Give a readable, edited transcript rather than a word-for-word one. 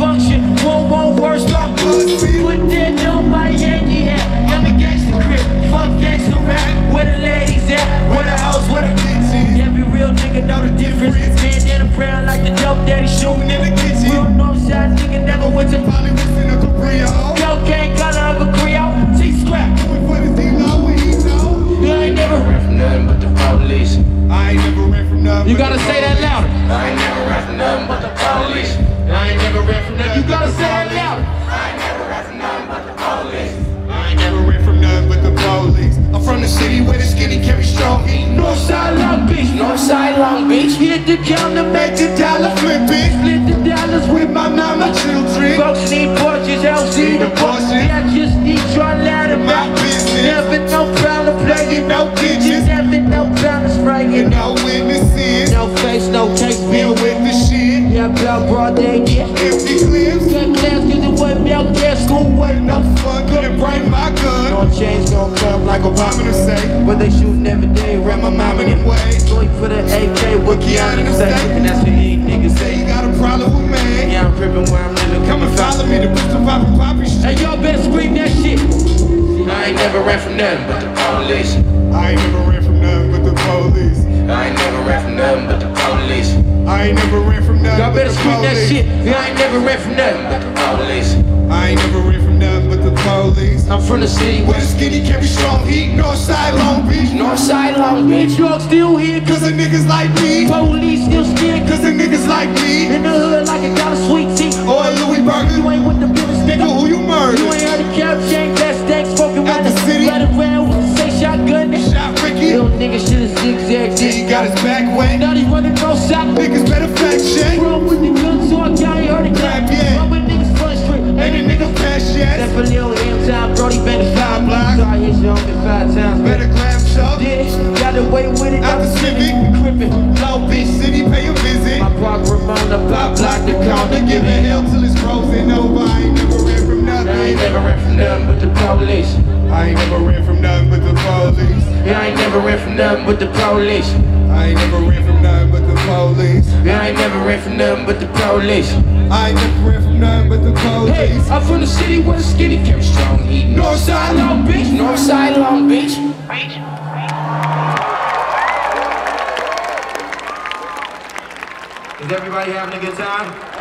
function, won't worse, stop pussy. Put that on my Yankee hat. I'm a gangster crib, fuck gangster rap. Where the ladies at? Where the house, where the kitchen? Every real nigga know the difference. Bandana brown like the dope daddy shooting in the kitchen. Real Northside nigga never went to Hollywood in a Caprio. Cocaine color of a Creole. T-scrap. For the D-Lo, we know. I ain't never ran from nothing but the police. I ain't never ran from nothing. You gotta say that louder. I ain't never ran from nothing but the police. I ain't never ran from nothing. You gotta say that louder. I ain't never ran from nothing but the police. I ain't never ran from nothing but the police. I'm from the city where the skinny carry strong heat. Northside Long Beach, Northside Long Beach. Hit the counter, make the dollar flip it. Split the dollars with my mama children. Folks need Porsches, LC the Porsche. I just need your ladder, my business. Never no problem playing, no digits. Never no problem spraying, no witnesses. No face, no case, bill with the shit. Yeah, blood broad day, yeah. Empty clips. Cut class, cause it wasn't out there. School wasn't no fun, couldn't bring my gun. No change gon' come like Obama to say. But they shootin' every day, ran my mama in way. Going for the AK, what Keanu to say. And that's what you niggas say. You got a problem with me? Yeah, I'm crippin' where I'm living. Come and follow me, the pistol poppin' poppy shit. Hey, y'all better scream that shit. I ain't never ran from nothing but the police. I ain't never ran from nothing but the police. I ain't never ran from nothing but the police. I ain't never ran from nothing. Y'all better scream that shit. I ain't never ran from nothing but the police. I ain't never ran from nothing but the police. I'm from the city where the skinny carry strong heat. Northside Long Beach, Northside Long Beach. Drugs still here cause the niggas like me. Police still scared cause the niggas like me. In the hood like a dollar sweet tea or a Louis Burger. You ain't with the business, nigga, who you murder? You ain't heard the cap chain, best stacks, smoking around the city. Ride around with the same shotgun. Shot Ricky. Little nigga should've zigzagged. He got his back wet. Now he running no shot. Niggas better fact check. Run with the gun so I ain't heard it clap yet. Run with niggas front street. Ain't a nigga pass yet. That for little M-time, Brody been to 5 blocks. So I hit you only 5 times. Better grab show. Yeah, got away with it. Out the Civic. Crippin'. Long Beach City, pay a visit. My park Ramona, pop block the counter. Giving hell till it's frozen over. I ain't never ran from nothing. I ain't never ran from nothing but the police. I ain't never ran from nothing but the police. Yeah, I ain't never ran from nothing but the police. I ain't never ran from nothing but the police. Yeah, I ain't never ran from nothing but the police. I ain't never ran from nothing but the police. Hey, I'm from the city where the skinny carry strong heat. Northside Long Beach, Northside Long Beach. Is everybody having a good time?